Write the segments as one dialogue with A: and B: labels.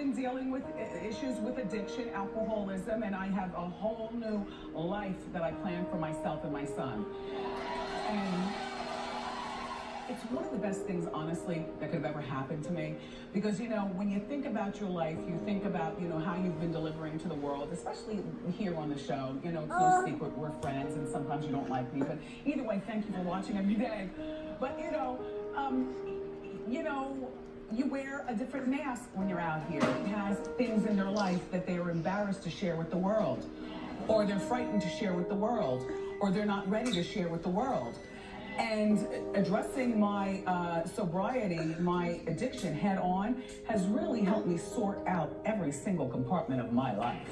A: been dealing with issues with addiction, alcoholism, and I have a whole new life that I plan for myself and my son. And it's one of the best things, honestly, that could have ever happened to me. Because, you know, when you think about your life, you think about, you know, how you've been delivering to the world, especially here on the show. You know, it's no secret we're friends, and sometimes you don't like me. But either way, thank you for watching every day. But, you know, you wear a different mask when you're out here. It has things in their life that they are embarrassed to share with the world, or they're frightened to share with the world, or they're not ready to share with the world. And addressing my sobriety, my addiction head on, has really helped me sort out every single compartment of my life.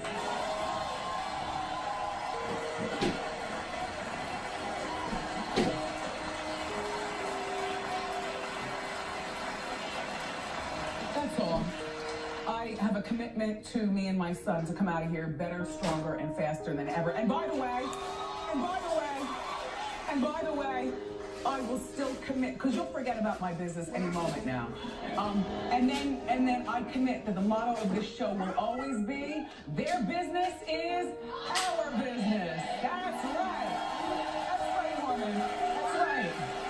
A: That's all. I have a commitment to me and my son to come out of here better, stronger, and faster than ever. And by the way, I will still commit, because you'll forget about my business any moment now. And then I commit that the motto of this show will always be, their business is our business. That's right. That's right, woman. That's right.